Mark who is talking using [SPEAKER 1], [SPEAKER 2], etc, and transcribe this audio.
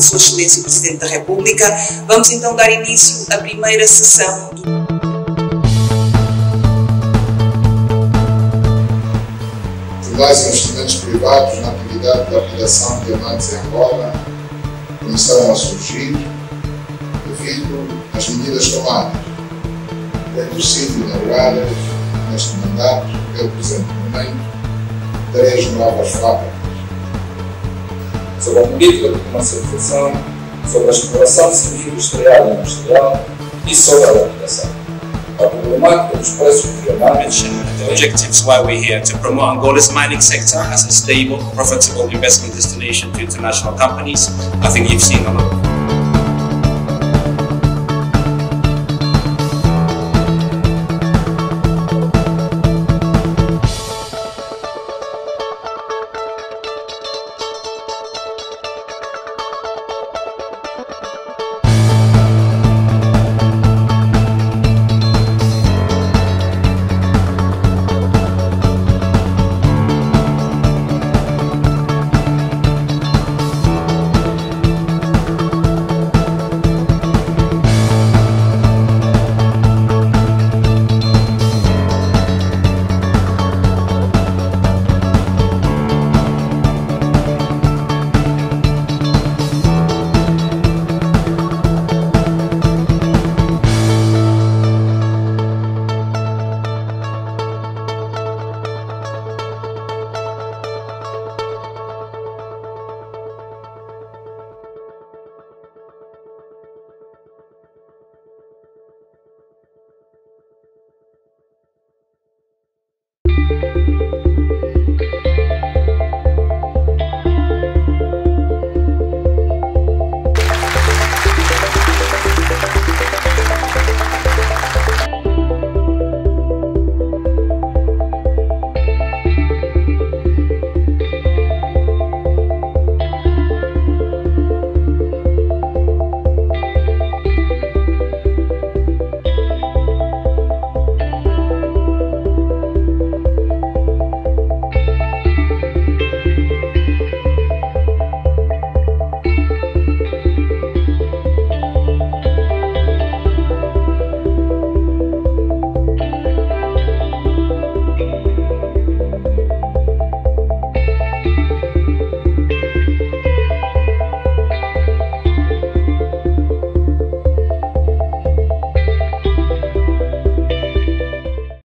[SPEAKER 1] Sua Excelência o Presidente da República. Vamos então dar início à primeira sessão do...
[SPEAKER 2] Mais investimentos privados na atividade da mineração de diamantes em Angola começaram a surgir devido às medidas tomadas. Tendo sido inauguradas neste mandato, pelo presente momento, 3 novas fábricas.
[SPEAKER 3] Sobre a política de comercialização, sobre a exploração civil, industrial e industrial e sobre a habitação. A problemática dos preços de diamantes.
[SPEAKER 4] The objectives why we're here to promote Angola's mining sector as a stable, profitable investment destination to international companies. I think you've seen a lot of